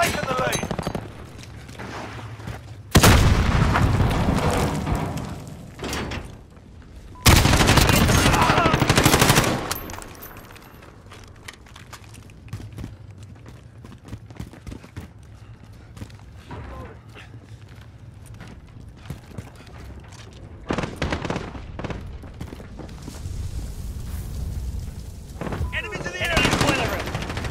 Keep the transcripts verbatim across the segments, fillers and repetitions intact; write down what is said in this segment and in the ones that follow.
taken the lead. Enemy to the Enemy in the boiler room.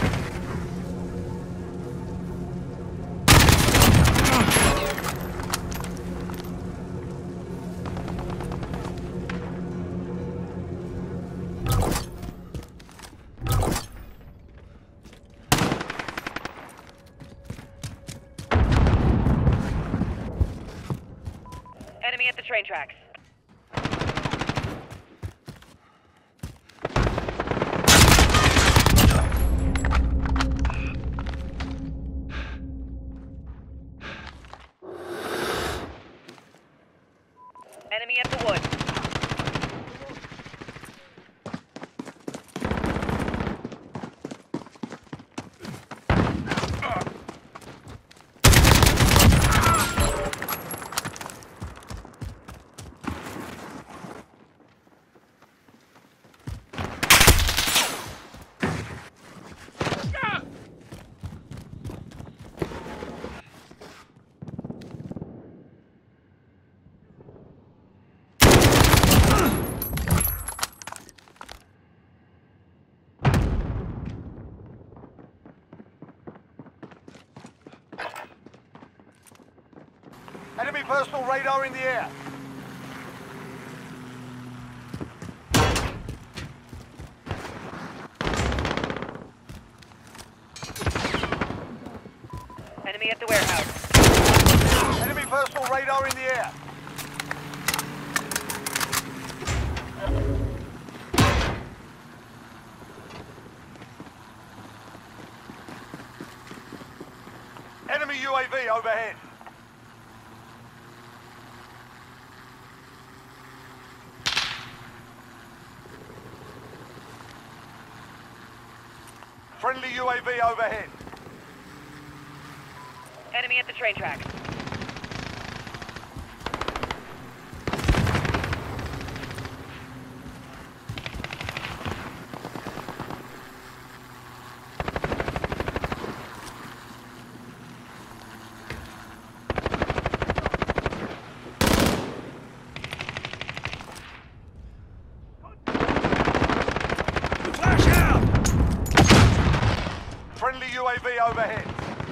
Enemy at the train tracks. Enemy at the wood. Enemy personal radar in the air. Enemy at the warehouse. Enemy personal radar in the air. Enemy U A V overhead. Friendly U A V overhead. Enemy at the train tracks. Flash out! Friendly U A V overhead.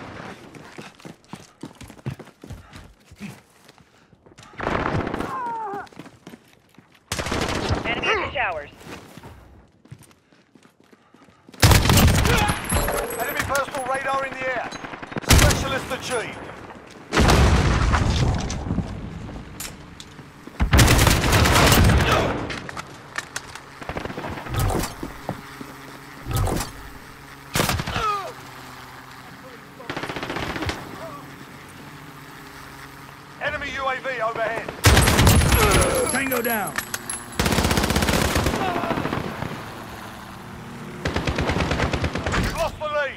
Enemy at the showers. Enemy personal radar in the air. Specialist achieved. Enemy U A V overhead. Tango down. Lost the lead.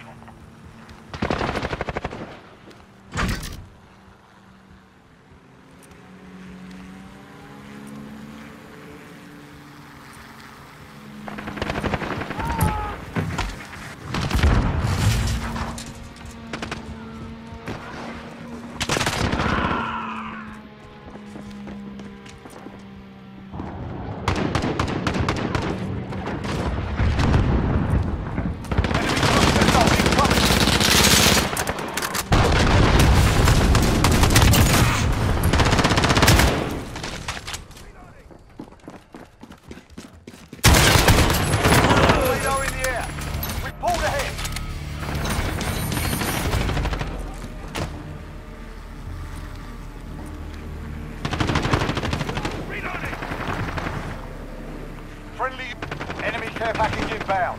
Care package inbound.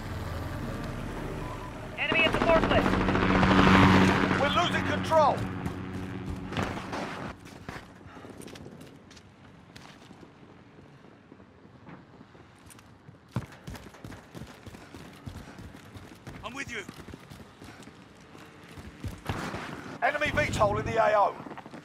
Enemy at the forklift. We're losing control. I'm with you. Enemy V TOL in the A O.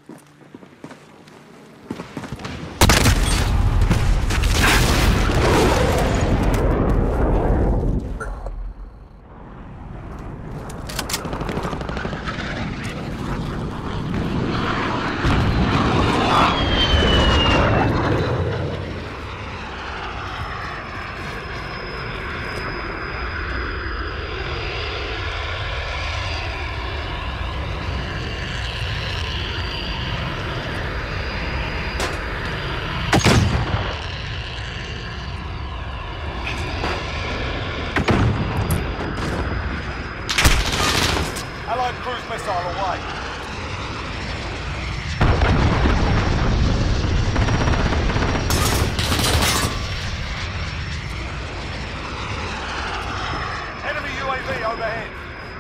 Allied cruise missile away. Enemy U A V overhead.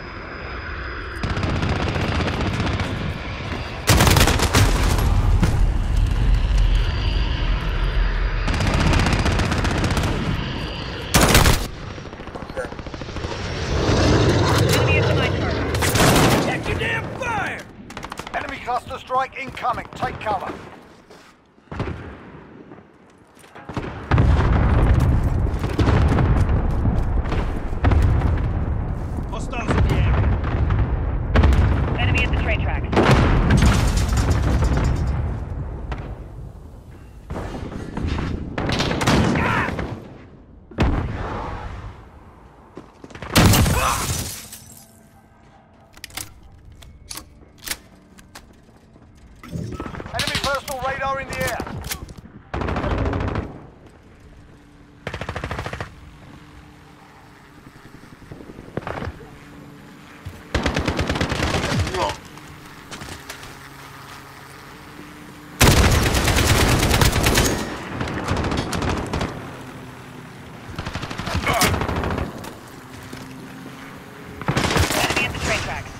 Enemy at the mine cart. Check your damn fire! Enemy cluster strike incoming. Take cover. Hostiles in the area. Enemy at the train tracks. Enemy personal radar in the air. Enemy at the train tracks.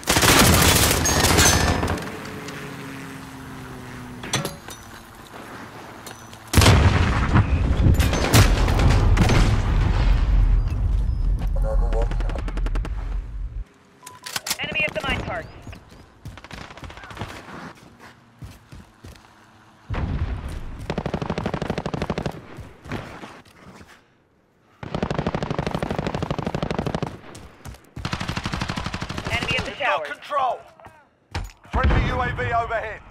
Enemy at the mine cart. Enemy at the Got towers. control. Friendly U A V overhead.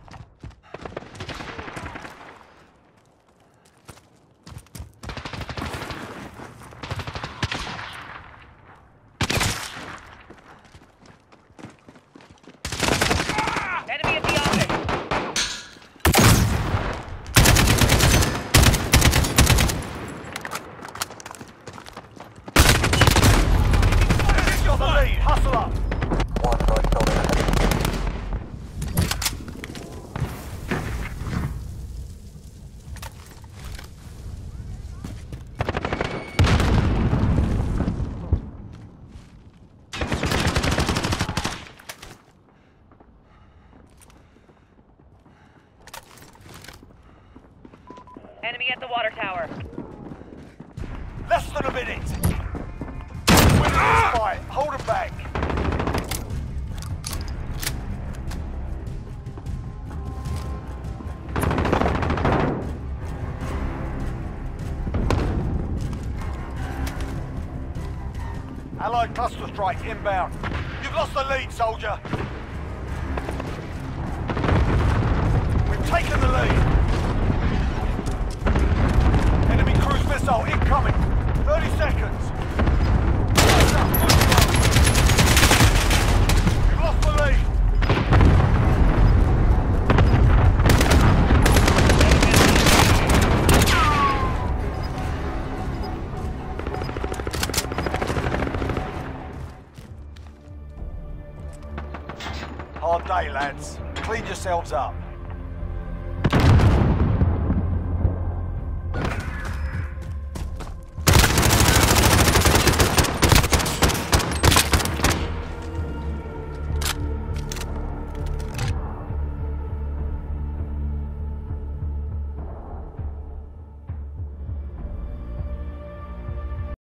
Enemy at the office. Enemy's got the lead. Hustle up. Enemy at the water tower. Less than a minute. Winning this fight. Hold it back. Allied cluster strike inbound. You've lost the lead, soldier. We've taken the lead. Enemy cruise missile incoming. thirty seconds. We've lost the lead. Hard day, lads. Clean yourselves up.